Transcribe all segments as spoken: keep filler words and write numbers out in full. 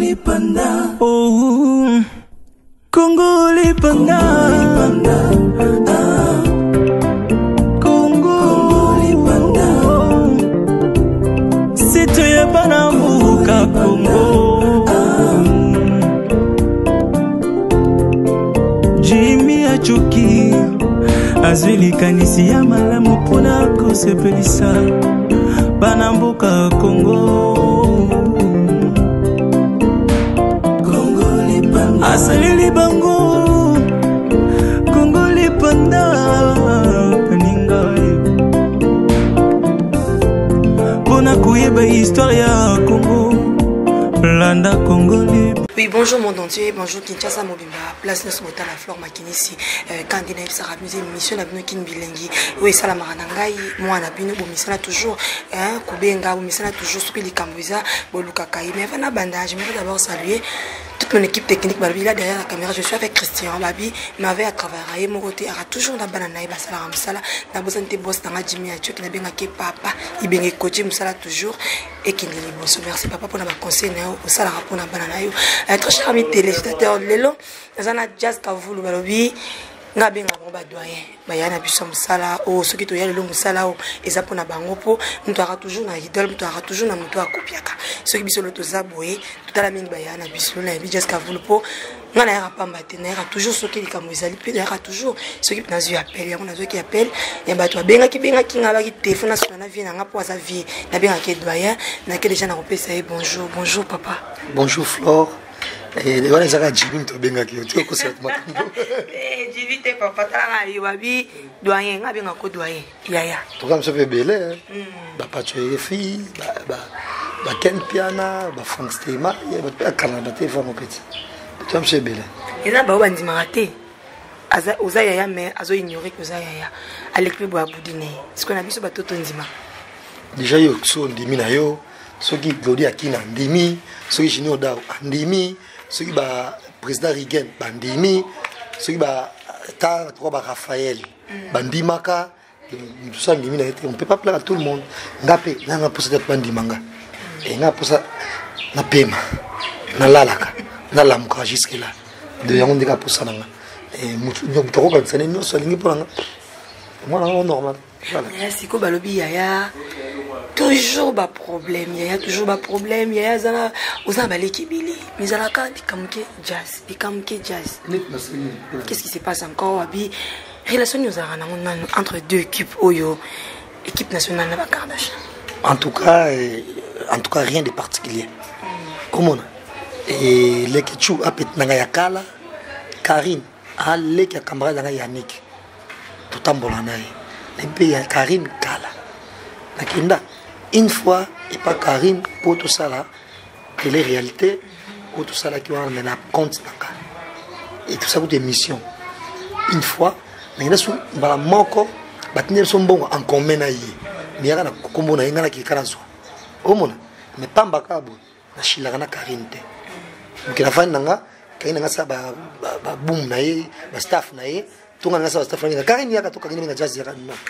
Congolais panda. Oh, Congolais panda. Ah. Congolais panda. C'est toi Banambuka Congo. Ah. Jimmy Achoki. Azwili kanisi ya malamu pona kosepelisa Banambuka Congo. Congolais panda. Asalili bango Congolais panda. Paninga pona kuyeba histoire ya Congo. Landa Congolais. Oui, bonjour monde entier, bonjour Kinshasa Mobimba, place de Smota la Flore Makinisi, candidat de Sarah Musée, mission d'Abino Kin Bilengi, oui, Salamaranangai, moi, Nabino, bon, mission toujours, hein, Kubenga, bon, mission toujours, Soupili Kambuza, Bolukakai, mais avant la bandage, je voudrais d'abord saluer toute mon équipe technique, Babi, là derrière la caméra, je suis avec Christian, Babi, m'avait à travailler, mon côté, aura toujours la banana, et Basala Ramsala, la bosse de boss, dans la Jimmy, à Tchok, n'a bien que papa, il bien coaché, Moussala toujours, et qu'il est bon. Merci papa pour notre conseil, au salaire pour la banana. Très cher ami téléspectateur, Lelo, nous avons Jazz Kavoulou Balobi, nous avons un doyen, Bayana Bissam Sala, ou ceux qui ont eu le Moussala, et ça pour la bangopo, nous avons toujours un idole, nous avons toujours un mouton à Kopiaka. Ceux qui sont le Tozaboué, tout à la mine Bayana Bissam, Jazz Kavoulou, nous avons pas matin, toujours ceux qui ont eu il y a toujours ceux qui ont eu appel, il y a ceux qui appellent, il y a des gens qui ont eu téléphone, il y a des vie, il y a des doyens, il y a des gens qui ont eu bonjour, bonjour papa. Bonjour Flore. Et les gens qui ont Jimmy to benga ki tu ko set makambo. Eh Jimmy te papa tala na yobabi doyen nga benga ko doyen. Yaya. To kam se fait belé. Ba patue fille, ba ba ba Ken Piana, ba Frank Stema, ya ba Canada te fa mon petit. Tu kam se belé. Et là ba bandi marate. Aza oza yaya mais azo ignorer que oza yaya. Alekpe bo abudine. Ce qu'on a vu sur ba toto ndima. Déjà yo so ndimi na yo, so ki Glody Akina ndimi, so ki Junior Dao ndimi. Ceux qui ba président Rigen bandimi, ceux qui ba ta trois ba Raphaël bandimaka, tout ça ndimi na été, on peut pas plaire à tout le monde. Ngapé na nga posa bandimanga. Et nga posa na pema, na lalaka, na lamuka jusque là. De yango ndika posa nanga. Et mutu donc to ko tsane no so lingi polanga. Moi na normal. Voilà. Merci ko balobi yaya. Toujours pas problème, il y a toujours pas problème, il y a zana aux abalés qui bili, mais à la carte des kamke jazz, des kamke jazz. Qu'est-ce qui se passe encore abi? Relation nous avons entre deux équipes Oyo, équipe nationale de Kardashian. En tout cas, en tout cas rien de particulier. Comment? Et les Kichu a peut Nangayakala, Karine, a les qui a camarade Yannick, tout en bolanaï. Les pays Karine Kala. Nakinda. Une fois, et pas Karine, pour tout ça là, que les réalités, pour tout ça là qui vont amener à compte. Et tout ça, pour des missions. Une fois, mais il y a un manque, il y a en commun. Mais il y a un combo qui est qui est mais pas un bacabo, il y a un Karine. Donc la fin, il y a un boom, un staff, tout le monde a un staff. Karine, il y a un jazz.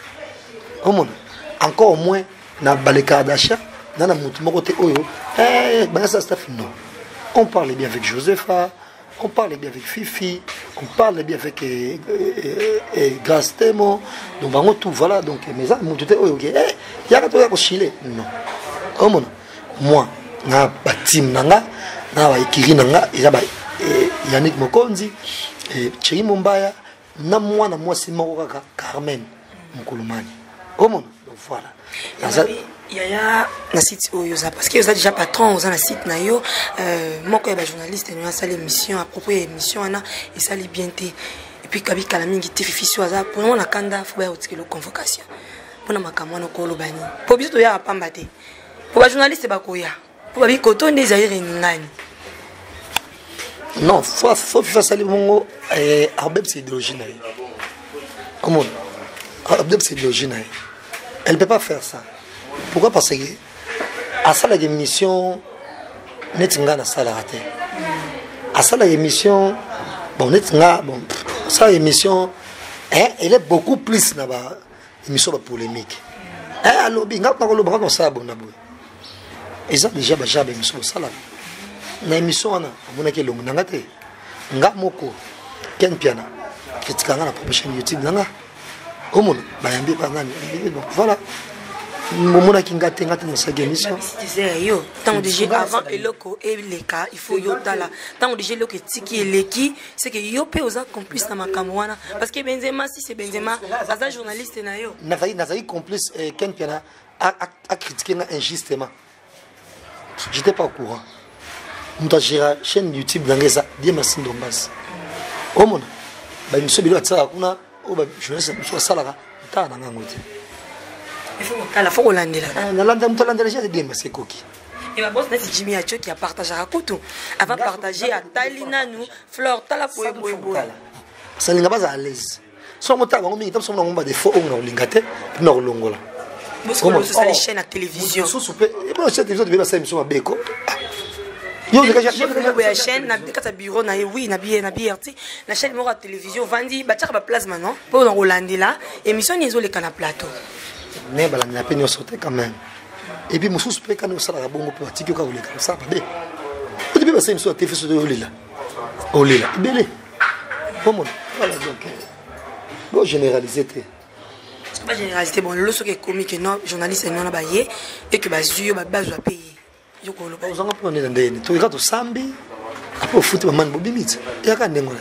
Encore au moins, na baleka d'achat, na na mutu mokote oyo, eh, ben ça staff non. On parle bien avec Josepha, on parle bien avec Fifi, on parle bien avec eh, eh, eh, Grace Temo, donc bango tout voilà donc mais ça mutu te oyo ok, eh, yaka to yako chile, non. Comment moi, na ba team nanga, na ba ikiri nanga, ya ba Yannick Mokonzi, eh, Thierry Mumbaya, na moi na moi c'est moko kaka Carmen Mkulumani. Comment voilà. Il y a un site où parce que vous êtes déjà patron, vous avez un site nayo. Moi quand il y a journaliste, il y a une émission à propos de l'émission, et ça lit bien. Et puis Kabi Kalami qui te fait sur ça. Pour moi la canda faut bien utiliser la convocation. Pour na makamwa no kolo bani. Pour bien to ya pas mbate. Pour les journalistes ba koya. Pour bien koto des aires ngani. Non, faut faut faire ça le mongo. Eh, Arbeb c'est idéologie nayo. Comment? Arbeb c'est idéologie nayo. Elle ne peut pas faire ça. Pourquoi? Parce que à ça l'émission n'est pas ça la raté. À ça l'émission bon n'est pas bon ça l'émission hein elle est beaucoup plus na ba émission ba polémique. Hein alors bien quand on le bras comme ça bon na boy. Ils ont déjà déjà émission ça là. na émission wana amonaki elongo nanga te nga moko Ken Piana critique nga na propre chaîne YouTube nanga omona bayambi bangani voilà momona ki ngate ngate na sa émission disais yo tant déjà avant eloko et les cas il faut yo tala tant déjà eloko tiki eleki c'est que yo pe oza complice na makambo wana parce que Benzema si c'est Benzema aza journaliste na yo nazali nazali complice Ken Piana a a critiqué nga injustement j'étais pas au courant muta gera chaîne YouTube nangeza bien merci ndombas omona ba miso bilo atsa kuna o ba journaliste so salaka ta na ngote il faut kala faut landela na landa muta landela j'ai bien merci koki et ma boss nati Jimmy Acho qui a partagé à Kutu avant partager à Talina nous Fleur tala poe poe poe ça linga baza à l'aise so mota bango mingi tamso ngomba de faux on lingate na longola comment ça les chaînes à télévision so soupe et bon cette télévision devait passer émission à Beko yo la chaîne na kata bureau na oui na bien na bien la chaîne mo à télévision vandi ba tchaka ba place maintenant pour na rolandela émission nizo le kana plateau mais bala na peine sauter quand même et puis mususu pe kana osala ka bongo pe atiki ka oleka ça ba be au début ba ça émission à télévision de olila olila belé comment voilà donc bon généraliser té pas généraliser bon le so que comique non journaliste non na ba yé et que ba zuyo ba bazwa payer yo ko lo ba uzanga po ne ndeni to ikato sambi apo futi ba man bobimita yaka ndengona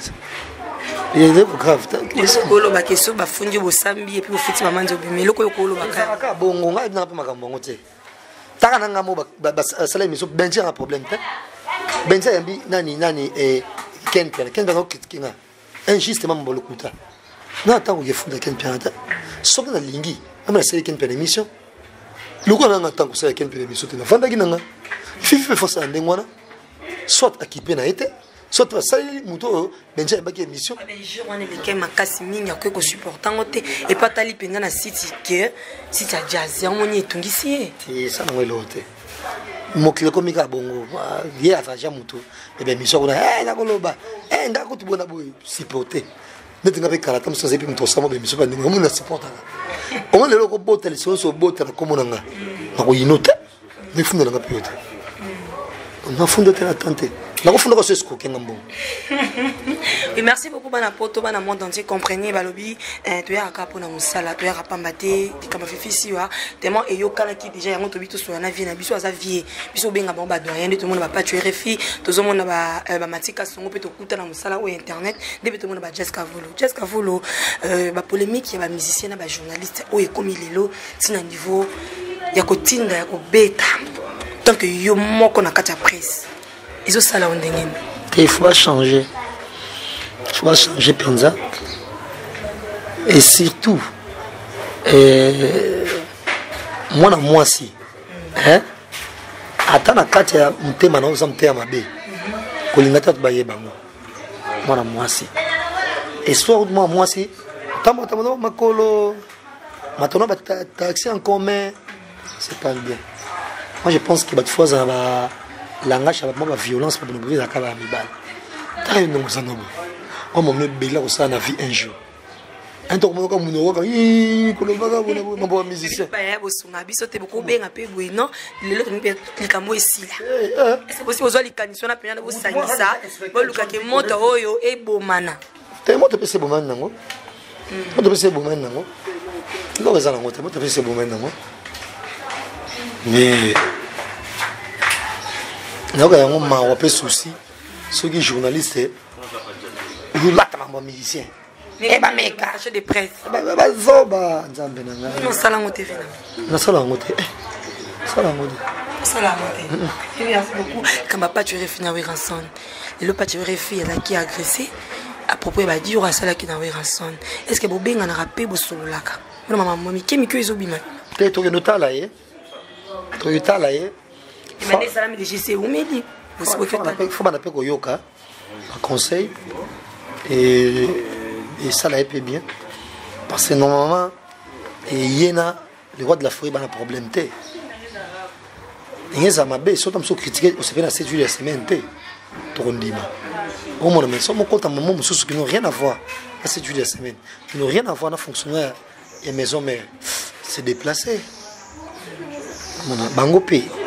il est grave les kolo ba keso ba fundi bo sambi et puis bo futi ba manzo bimi loko yo kolo ba ka ka bongo nga na pa makambo ngote taka nanga mo ba sala miso benji un problème te benji yambi nani nani eh Ken Piana Ken Piana critiquer nga injustement mo lokuta na tango ye funda Ken Piana ta soki na lingi amana sala Ken Piana émission loko nanga tango sala Ken Piana émission te na fanda ki nanga fifi pe force ndengwana soit équipé na été soit ça muto benja ba ki émission les jours on est les makasi mingi ko ko supportant ngote et pas tali penga na site que site ya jazz ya moni etungisi ti ça no elote mokile komika bongo ye afaja muto e be émission ko na eh na koloba eh ndako tubona boy supporter neti ngabe karata mso zepi muto sama be émission ba ndinga muna supporter o mo lelo ko bota le so so bota na komona nga na ko yinote ni funda nga piote on funda te la tante. Et merci beaucoup bana poto bana monde entier comprenez balobi tu ya kapo na musala tu ya rapambate dikama fifisi wa tellement et yo kala ki déjà yango to bito so na vie na biso aza vie biso benga ba ba doyen de tout monde ba pas tu R F I to zo mona ba ba matika songo pe to kuta na musala ou internet de to mona ba Jessica Volo Jessica Volo ba polémique ya ba musicien na ba journaliste o e comme lelo tina niveau ya ko tinda ya ko beta tant que yo moko na kata presse. Il faut changer. Il faut changer Penza. Et surtout, euh, moi, moi, si. Hein? Attends, quand tu as un thème, nous sommes thème à B. Kolingata de Baye Bango. Moi, moi, si. Et soit moi, moi, si. Tamo, tamo, ma colo. Maintenant, tu as accès en commun. C'est pas bien. Moi, je pense que fois, ça va. Langage avec moi, la violence pour nous brûler la cabane à balle. T'as une nom, ça n'a pas. On m'a mis belle au sein de la vie un jour. Un tour, comme nous, on va y aller, on va musicien. C'est beaucoup bien à payer, non? Le lot de camo ici. C'est possible aux organisations à payer au Sanissa. Bon, le cas qui monte au yo et Bomana. T'es monté pour ces Bomana, non? Monté pour ces Bomana, non? Non, mais ça n'a pas monté pour ces Bomana, non? Mais. Donc, il y a un peu de soucis. Ceux qui sont journalistes, ils ont un musicien. Eh bien, mec, acheter des presse. Bah, bah, bah, ça, bah, Nzambe nanga. Non, ça l'a monté, finalement. Non, ça l'a monté. Ça l'a monté. Ça l'a monté. Merci beaucoup. Quand ma pâte aurait fini à Wiranson, et le pâte aurait fait, il y en a qui a agressé. À propos, il va dire, il y aura ça là qui est à Wiranson. Est-ce que Bobé en a rappelé pour ce là? Non, maman, maman, qui est-ce que ils ont bien? Tu es au Nota là, eh? Tu es là, eh? Il m'a dit ça, mais je sais où me dit. Il faut que tu aies un conseil. Et ça l'a été bien. Parce que normalement, il y a le roi de la forêt, il y a un problème. Il y a un problème. Il y a un problème. Il y a un problème. Il y a un problème. Il y a un problème. Qui n'ont rien à voir à cette juillet semaine. Qui n'ont rien à voir à fonctionnaire et maison mère. C'est déplacé. Bango P.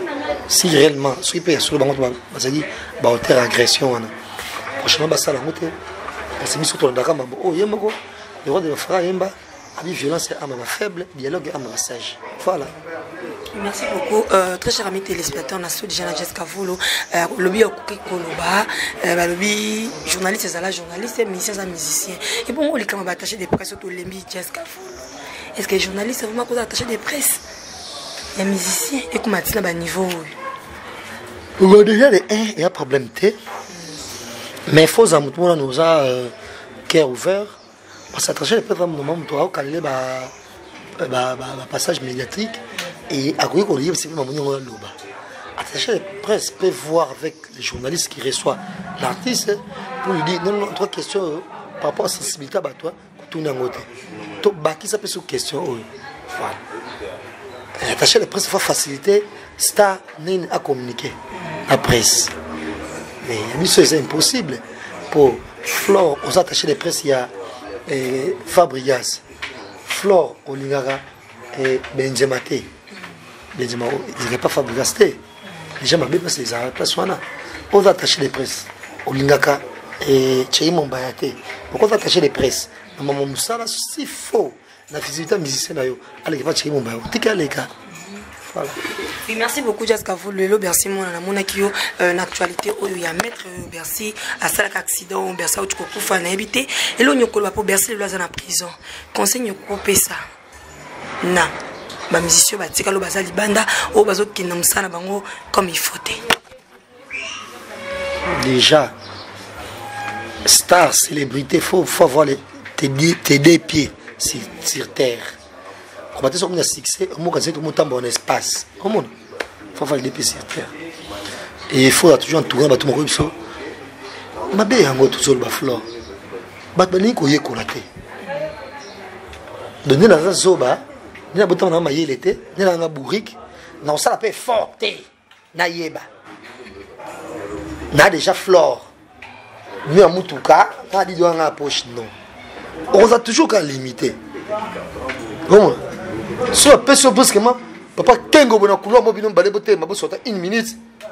si réellement soki mpe ya solo bango bazali baauteur agression wana prochainement basala yango te parce que biso tolandaka mambo oyo ye moko le roi de bafra yemba abi violence ama bafaible dialogue ama basage voilà. Merci beaucoup. Euh, très cher ami téléspectateur, on a su déjà Jessica Volo, euh, lobby Okuki Koloba, euh, lobby journaliste, c'est la journaliste, musicien, musicien. Et bon, on les quand attaché des presses autour de l'embi Jessica Volo. Est-ce que les journalistes vraiment qu'on a attaché des presses? Les musiciens et comment tu as niveau? Oui, déjà les un, il y a problème T. Mais il faut que nous nous a cœur ouvert. Parce que attaché les presses, nous avons calé le passage médiatique. Et à quoi qu'on dit, c'est que nous avons attaché les presses peut voir avec les journalistes qui reçoivent l'artiste pour lui dire non, non, trois questions par rapport à la sensibilité à toi, tout le monde. Donc, qui ça peut sur question. Voilà. Attacher les presses, il faut faciliter star à communiquer la presse. Mais c'est impossible. Pour Flore, aux attachés les presses, il y a eh, Fabrigas, Flore, Olingara et Benjamate. Benjamin, il n'y a pas Fabrigas. Les gens m'ont dit que c'est les arrêts. Aux attachés les presses, Olingaka et Tchéimon Bayate. Pourquoi attacher les presses? Maman Moussala, c'est faux. La physique musicien là, allez va Tchéimon Bayate. T'es les gars. Voilà. Oui, merci beaucoup Jessica Volo. Bercy mon na mona kio une actualité où il y a maître Bercy à ça accident Bercy où tu peux na habiter et là nyoko ba pour Bercy le en prison. Conseil nyoko pesa. Na ba musicien ba tika lo bazali banda o bazo kina msana bango comme il faut. Déjà star célébrité faut faut avoir les tes tes deux pieds sur, sur terre. Quand on a un succès, on a un bon espace. Il faut faire des pieds sur terre. Et il faut toujours entourer tout le monde. Je vais vous dire tout seul, Flore. Je vais vous dire que je vais vous zoba, je vais vous dire que je vais vous dire que bourrique, je vais forte. Je déjà Flore. Nous avons tout cas, on a dit que la poche non. On a toujours qu'à limiter. Comment? Si on peut se brusquement, papa Tengo bon couloir mobile balé boté ma bosse une minute.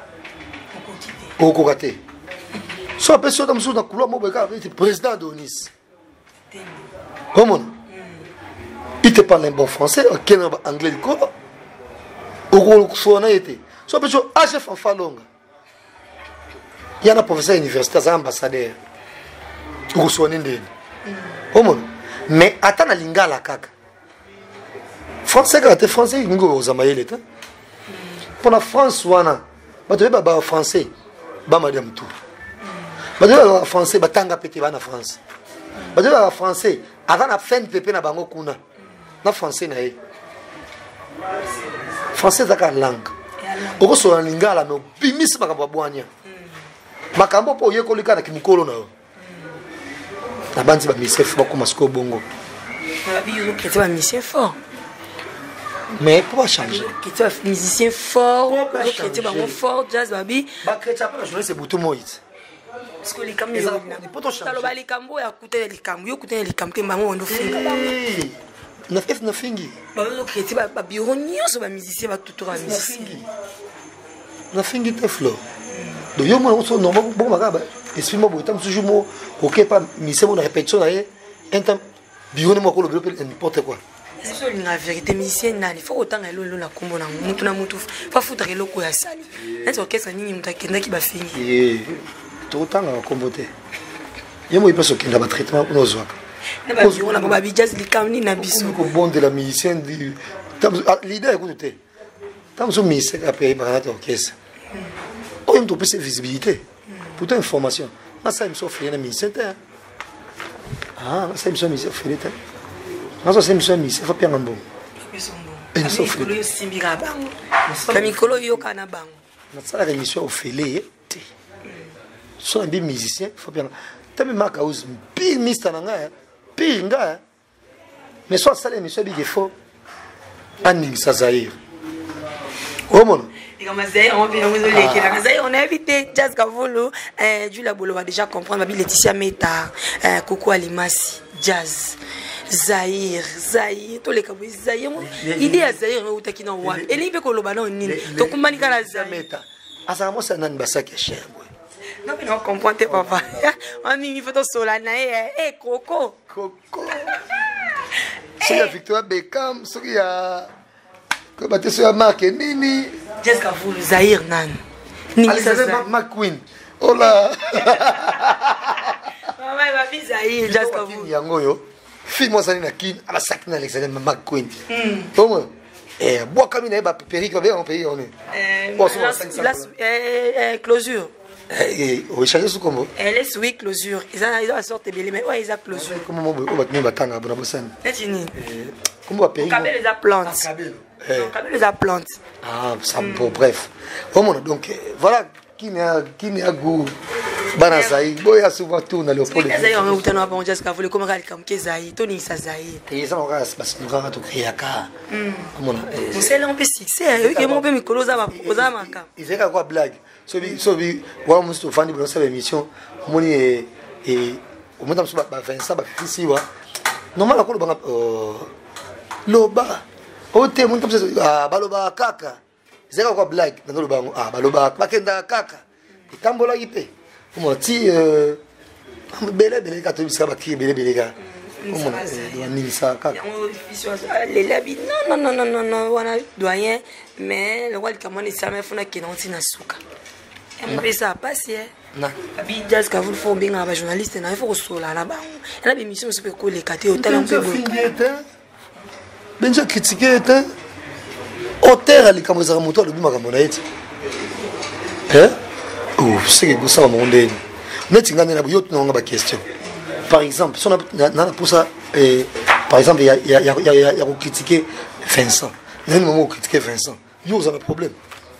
Au côté. Si on peut se dans le couloir mobile avec président Donis. Comment? Il te parle un bon français, un anglais du corps. Au gros soit on a été. Si on peut se ah chef en falonga. Il y a un professeur universitaire, un ambassadeur. Au soit n'indé. Comment? Mais attends la lingala kaka. Français quand tu es français, il faut que pour la France, tu es français, madame tout. Tu es français, tu es en France. Tu es français, avant la fin de pépé na bango kuna. Na français na e. Français c'est la langue. Oko so na lingala no bimis makambo bwanya. Makambo po yeko likana kimukolo na. Na banzi ba misef ba kuma sko bongo. Na biyo ke tu ba misef fort. Mais pourquoi changer? Que tu es musicien fort, que tu es fort, jazz baby. Bah que tu as pas joué c'est bouton moïse. Parce que les camions, ça les camions, à côté les camions, côté les camions, maman on nous fait. Na fait na fingi. Bah le créatif ba bureau ni on se ba musicien ba tout tout ba musicien. Na fingi te Flore. Donc yo moi on se normal bon magaba. Explique-moi bon temps toujours moi OK pas musicien on répétition là un temps bureau ni moi ko le bloquer n'importe quoi. C'est la vérité musicienne il faut autant aller lo la kombo na mutu na mutu fa foutre eloko ya sali est-ce que ça nini mutu akenda ki ba fingi eh tout autant na kombo te yemo ipaso kenda ba traitement pour nos waka na ba biyo na ba jazz likamni na biso ko bon de la musicienne du l'idée écoute tam so musicien a payé par notre orchestre on aime trop cette visibilité pour toute information na ça me s'offre na musicien ah ça me s'offre musicien fait nazo semisa misi fa pia ngambongo et so fulu yo simbira bango ka mikolo yo kana bango na sala ka mission ofele te so un musicien fa pia tabi maka uz pi mista na nga pi nga mais so sala mission bi gefo aning sa Zaïre omona et comme Zaïre on vient nous les la Zaïre on a invité Jessica Volo euh Julia Bolo va déjà comprendre Babi Laetitia Meta euh Coco Alimasi jazz Zahir, Zahir, tous les cas, Zahir, idée à Zahir, on est qui n'en voit. Et il peut que le ballon est nul. Donc, on va dire à Zahir. Ah, ça, moi, ça n'a pas ça qui est cher. Non, mais on comprend, papa. On a mis une photo sur la naïe. Eh, Coco. Coco. Si il y a Victoire Beckham, si il y a. Comme tu sais, Marc et Nini. Jessica Voul, Zahir, Nan. Nini, ça, c'est McQueen. Oh là. Maman, il va faire Zahir, Jessica Voul. Fille-moi, ça n'est qu'une. Ah, ça n'est Alexander McQueen. Comment? Eh, bois comme il est, Péri, on va payer, on est. Euh, closure. Eh, oui, changer sous comment? Elle est sous closure. Ils ont la sorte de belle, mais ouais, ils ont closure. Comment on va tenir battre à Bonabossan? Comment on va payer? On les a plantes. On les a plantes. Ah, ça, bon, bref. Donc, voilà qui n'est à goût. Banazaï, boy, a souvent tourné le pôle. Zaï, on a eu un bon Jessica Voul, comme elle comme Zaï, Tony sa Zaï. Et ça, on va se nous rendre au Kriaka. Vous savez, on peut fixer, et on peut me coloser à ma proposée à ma cam. Il fait quoi blague? Sobi, sobi, voilà, on se fait une bonne émission. On est, et, au moment où on va faire ça, on va ici, ouais. Normalement, on va loba. Au thème, comme ça, ah, baloba kaka. C'est quoi blague? Dans le banc, ah, baloba, makenda kaka. Et tambola yipé. Comment tu euh belle belle quand tu sais pas qui belle belle gars comment on dit ça kaka les labi non non non non non on a doyen mais le roi de Cameroun ça mais faut na qui non tina suka et on peut ça passer na abi Jessica Voul faut bien un journaliste na il faut sola là bas la émission se peut coller caté au talent peu ben j'ai critiqué hein auteur ali comme ça moto le bima comme on a été hein. Oh, c'est que ça va monter. Nous avons une question. Par exemple, si on a pour ça, par exemple, il y a, il y a, il y a, il y a critiqué Vincent. Il y a un moment où critiqué Vincent. Nous avons un problème.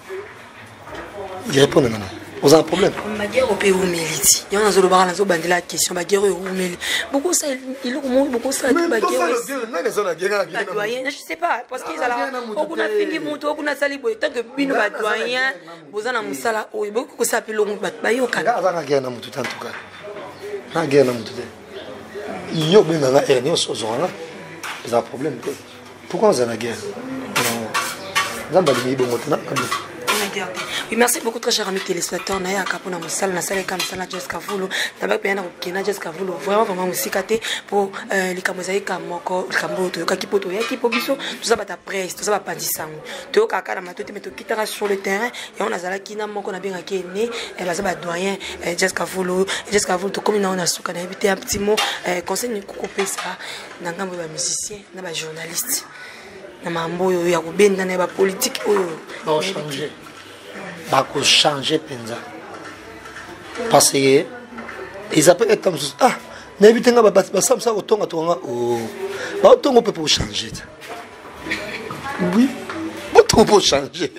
Il répond non, non. Vous avez un problème. Ma guerre au pays où mérite. Il y a un zolo baran, zolo bandela question. Ma guerre où mérite. Beaucoup ça, il le monde, beaucoup ça. Ma guerre. Non, les autres guerre. La doyen, je sais pas, parce qu'ils allaient. On a fini mon tour, on a sali boy. Tant que bino ba doyen, vous en avez musala. Oh, beaucoup ça peut le monde bat. Ba yo kan. Ah, ça na guerre na mutu en tout cas. Na guerre na mutu. Il y a bien na guerre, ni au zona. Ils ont un problème. Pourquoi on a la guerre? Non. Zamba de bon maintenant. Oui, merci beaucoup, très cher ami téléspectateur. Naya Kapona Moussal, Nassale Kamsala, Jessica Voul, Nabak Payana Kina, Jessica Voul, vraiment, vraiment, Moussikate pour les Kamosaï Kamoko, Kamboto, Kakipoto, Yakipobiso, tout ça va ta presse, tout ça va pas dire ça. Tu as Kaka, ma tête, mais tu quitteras sur le terrain, et on a Zala Kina, Moko, on a bien gagné, et bah ça va doyen, Jessica Voul, Jessica Voul, tout comme on a souka, on a évité un petit mot, conseil de couper ça, dans un musicien, dans un journaliste. Dans un mot, il y a un politique, il faut changer. Il faut changer penza parce que ils appellent comme ça ah n'évitez pas bah ça ça autant à toi oh bah autant on peut pas changer oui autant pour changer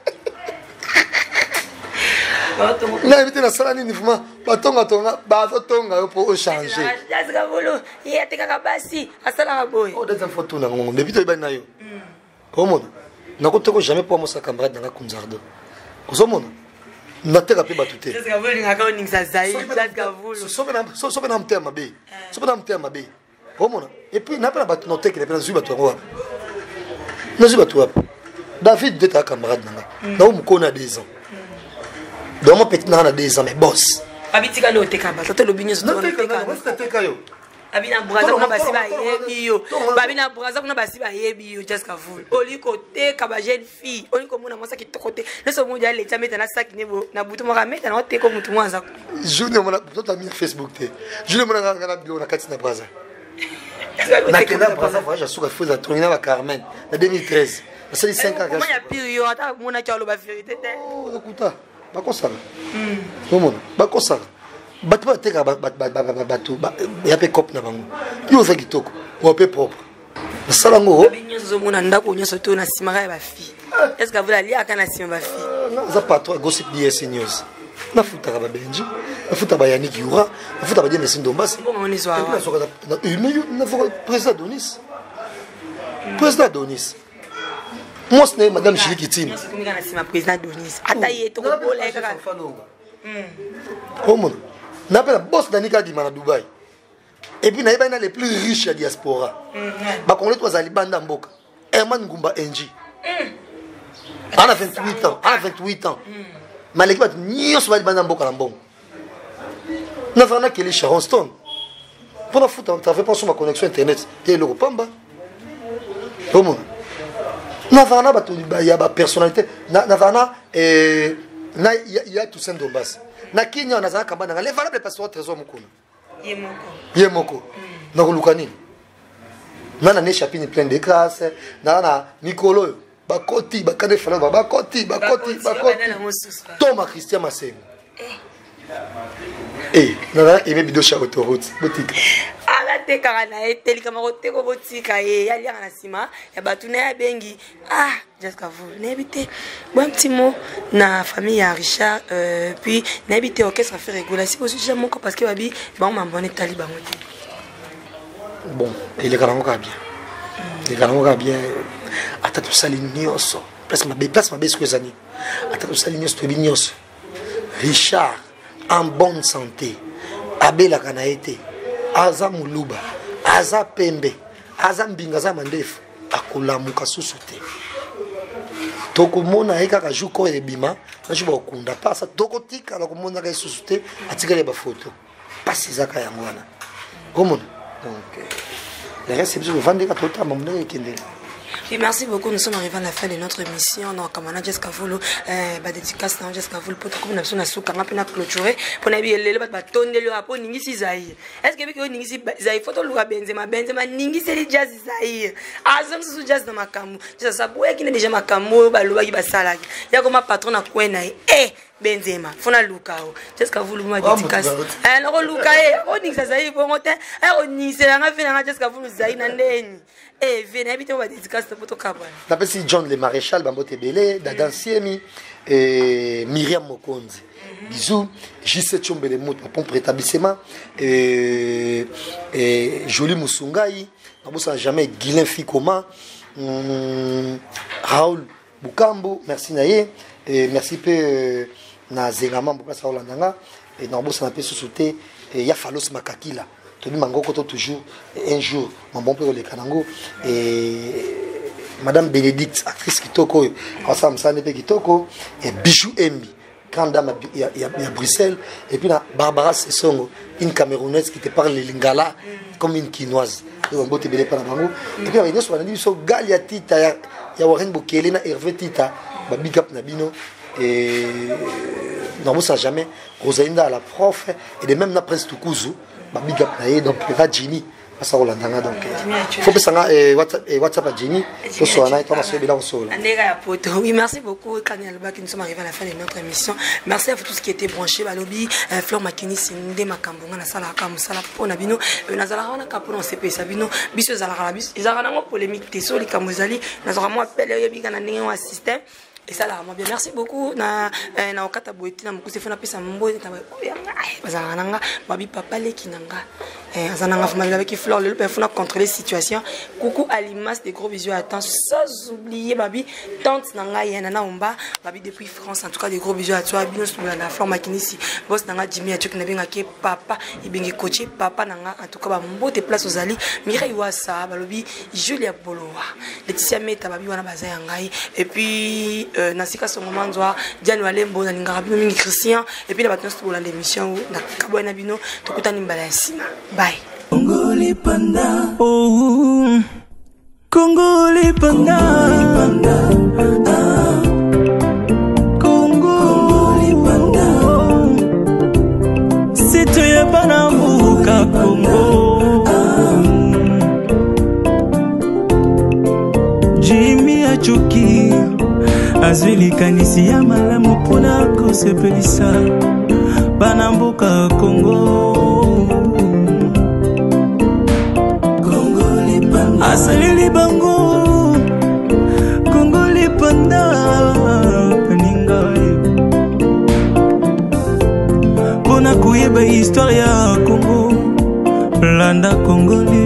n'évitez la salle ni vraiment bah autant à toi bah autant pour changer Jessica Voul il y a des kabasi asala boy oh des photos na ngo n'évitez pas na yo comment na ko toko jamais pour moi sa camarade dans la kunzardo Ozomona nateka pe batute Jessica Voul ngaka oninga Zaï Jessica Voul sobe na sobe na mtema be sobe na mtema be omona et puis na pas battu noter que les gens zuba to ngwa na zuba to David de ta camarade nanga na o mukona deux ans donc mon petit na deux ans mais boss abitika lo teka ba to lo binyo so to teka teka yo abina braza kuna basi ba yebi yo babina braza kuna basi ba yebi yo Jessica Voul oli côté ka ba jeune fille oli ko mona mosa ki to côté leso mo jale tameta na sac nebo na butu mo kameta na ote ko mutu mwanza journée mona to ta mi Facebook te journée mona ngana na bio na kati na braza na kena braza voyage suka fuza tourner ba Carmen na deux mille treize na sali cinq ans comment ya pire yo ata mona ki alo ba vérité te oh écoute ba kosala mm mona ba kosala batu ba teka batu ya pe cop na bango yo za kitoko o pe propre na salango binyozo mona ndako nyoso to na simara ba fi est-ce que vous allez aka na simba ba fi na za patro gossip D S news na futa ba benji na futa ba Yannick Yura na futa ba Dieu Messindo Mbasi bon on est soir na soka na mais na faut président Donis président Donis moi c'est madame Chilikitine c'est comme na simba président Donis ata yeto ko bola kaka mm comment n'appelle boss d'Anika di mana Dubaï Et puis naïba na les plus riches à diaspora. Ba Congolais toi zali banda mboka. Herman Ngumba Enji. On a vingt-huit ans, on a vingt-huit ans. Mais l'équipe a ni on se va banda mboka na mbongo. Na vana que les Sharon Stone. Pendant foot, tu avais pas sur ma connexion internet. Et le repamba. Comment? Na vana ba il y a ba personnalité. Na vana et na il y a tout ça d'Ombas. Na Kenya na zana kamba na les valables pasteur trésor mukuna. Yemoko. Yemoko. Na kulukani. Na na ne chapine plein de grâce. Na na Nicolo. Ba koti, ba kane fala ba koti, ba koti, ba koti. Thomas Christian Masseng. Eh, na na eme bido cha autoroute. Boutique. Arrête car na eteli kama rote ko botika e ya lia na sima ya batuna ya bengi. Ah, jusqu'à vous. N'habitez bon petit mot na famille ya Richard euh puis n'habitez orchestre fait rigoler si aussi j'aime encore parce que babi ba on m'abonne taliban. Bon, il est grand bien. Il est grand bien. Ata tout ça l'ignoso. Place ma place ma bes que zani. Ata tout ça l'ignoso to bignoso. Richard en bonne santé. Abela Kanaete. Aza Muluba. Aza Pembe. Aza Mbingaza Mandefu. Akula Mukasusu te. Toko mona eka ka juko e bima. Na juba okunda pasa toko tika la komona ka susu te. Atika le ba photo. Pasi zaka ya ngwana. Komona. Donc le reste c'est besoin de vendre ka tota mamna ekende. Et merci beaucoup, nous sommes arrivés à la fin de notre émission. Donc, comme on a Jessica Volo, bah dédicace dans Jessica Volo, pour comme on a besoin de souka, on a pu clôturer. Pour n'aller les le bâton de l'eau, pour n'ingi Zaï. Est-ce que vous n'ingi Zaï, photo l'eau Benzema, Benzema, n'ingi c'est les jazz Zaï. Azam sous jazz dans ma camu. C'est ça, pour qui n'est déjà ma camu, bah l'eau qui va salagi. Il y a comme un patron à quoi naï. Eh, Benzema, fona Lucao. Jessica Volo m'a dédicace. Alors Luca, eh, on n'ingi Zaï, bon matin. Eh, on n'ingi c'est la fin de Jessica Volo Zaï n'andeni. Eh, venez habiter, on va dédicace pour ton cabane. D'après si John le maréchal, Bambote Belé, Dadan Siemi, et Myriam Mokonzi. Bisous, J sept Chombele Mout, ma pompe rétablissement, et Jolie Moussungaï, on jamais Guilain Fikoma, Raoul Boukambo, merci Naye, et merci peu na Zengama, Bouka Saolandanga, et Nambo Sanape Sousouté, et Yafalos Makakila. Tony Mangoko toujours un jour mon bon père le Kanango et Madame Bénédicte actrice Kitoko ensemble ça n'est pas Kitoko et Bijou Embi grande dame à Bruxelles et puis la Barbara Sessongo une Camerounaise qui te parle le lingala comme une quinoise donc bon te belé pas bango et puis il y a soit dit so Galia Tita ya Warren Bokele na Hervé Tita ba big up na bino et non ça jamais Rosalinda la prof et de même na Prince Tukuzu big up naé donc va Jimmy ça Rolandanga donc faut que ça et WhatsApp et WhatsApp à Jimmy pour soit là et toi c'est bien solo. Oui, merci beaucoup Kanyal Ba qui nous sommes arrivés à la fin de notre émission. Merci à vous tous qui étaient branchés Balobi Fleur Makini Sinde Makambonga na sala ka musala pona bino na zala wana ka pona C P Sabino biso zala la biso ezara na polémique te soli kamuzali na zara mo appel yebi kana ndenge wa système. Et ça là, moi bien merci beaucoup. Na na okata boeti na mukuse fona pesa mboye ta bazanga nanga babi papa leki nanga. Eh azananga famille avec Fleur le père fona contrôler situation. Coucou à l'image des gros bisous à temps sans oublier babi tante nanga yana na omba babi depuis France en tout cas des gros bisous à toi bien sur la Fleur Makini si boss nanga Jimmy atuk na benga ke papa ibengi coaché papa nanga en tout cas ba mbote place aux ali Mireille Wassa balobi Julia Bolowa Laetitia Meta babi wana bazaya ngai et puis Euh, Nasika Songomanzoa, Diane Walembo, Nalinga Rabino Mingi Christian, et puis la bâtisse pour l'émission, na Kaboué Nabino, Tokuta Nimbala Sima. Bye. Congolais Panda, oh, Congolais Panda, ah, Congolais Panda, c'est toi y'a pas d'amour, Congo, Jimmy Achoki. Azuli kanisi ya malamu pona kosepelisa bana mboka Congo Congolais Panda asalili bango Congolais Panda peninga pona kuyeba histoire ya Congo landa Congolais